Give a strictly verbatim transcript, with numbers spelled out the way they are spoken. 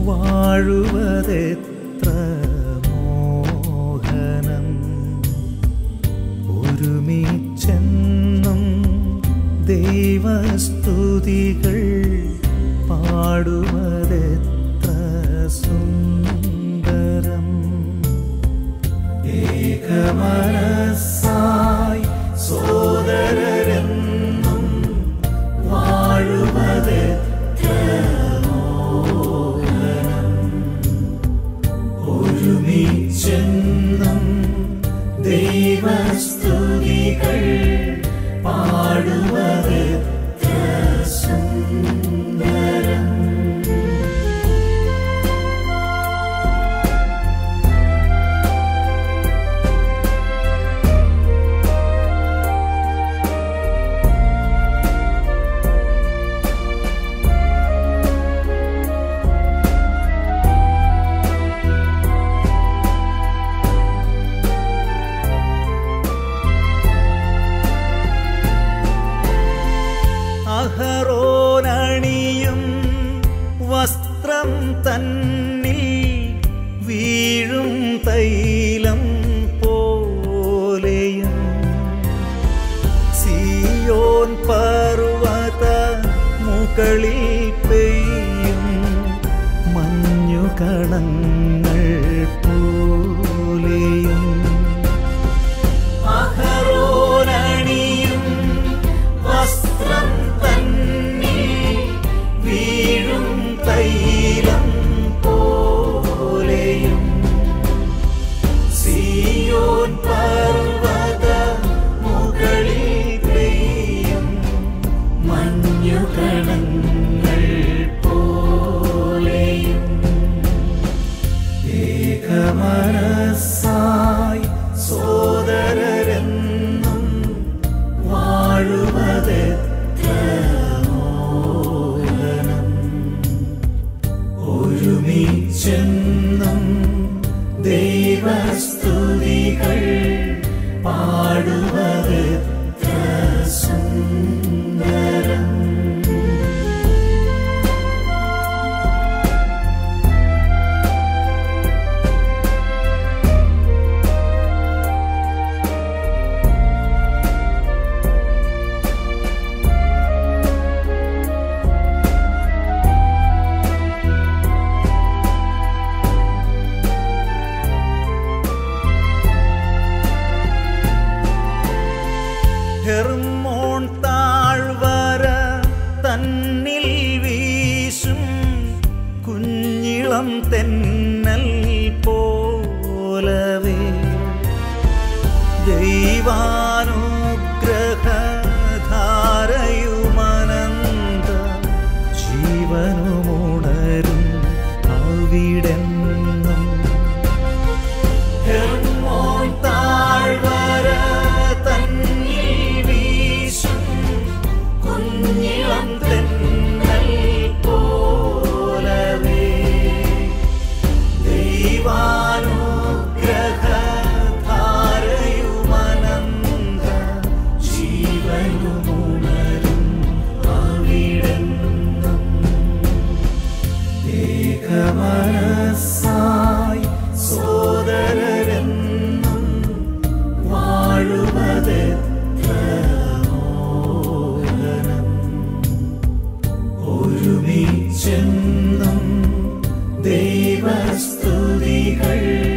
വാഴുവതെത്ര മോഹനം. ഒരുമിച്ചെന്നും ദൈവസ്തുതികൾ പാടുവതെത്ര സുന്ദരം. ഏകമനസായി സോദരരെന്നും വാഴുവതെത്ര മോഹനം. ഒരുമിച്ചെന്നും ദൈവസ്തുതികൾ പാടുവതെത്ര സുന്ദരം. അഹറോനണിയും വസ്ത്രം തന്നിൽ വീഴും തൈലം പോലെയും സിയോൻ പർവത മുകളിൽ പെയ്യും മഞ്ഞുകണങ്ങൾ പോലെയും. അഹറോനണിയും വസ്ത്രം തന്നിൽ വീഴും തൈലം പോലെയും സിയോൻ പർവത മുകളിൽ പെയ്യും മഞ്ഞുകണങ്ങൾ പോലെയും. ഏകമനസായി സോദരരെന്നും വാഴുവതെത്ര മോഹനം. ഒരുമിച്ചെന്നും ദൈവസ്തുതികൾ പാടുവതെത്ര സുന്ദരം. ഹെർമോൺ താഴ്വര തന്നിൽ വീശും കുഞ്ഞിളം തെന്നൽ പോലവേ ദൈവാനുഗ്രഹധാരയുമനന്ത ജീവനുമുണരും അവിടെന്നും. ഹെർമോൺ താഴ്വര കുഞ്ഞിളം തെന്നൽ പോലവേ ദൈവാനുഗ്രഹധാരയുമനന്ത ജീവനുമുണരും അവിടെന്നും. ഏകമനസായി സോദരരെന്നും വാഴുവതെത്ര മോഹനം. ഒരുമിച്ചെന്നും ദൈവസ്തുതികൾ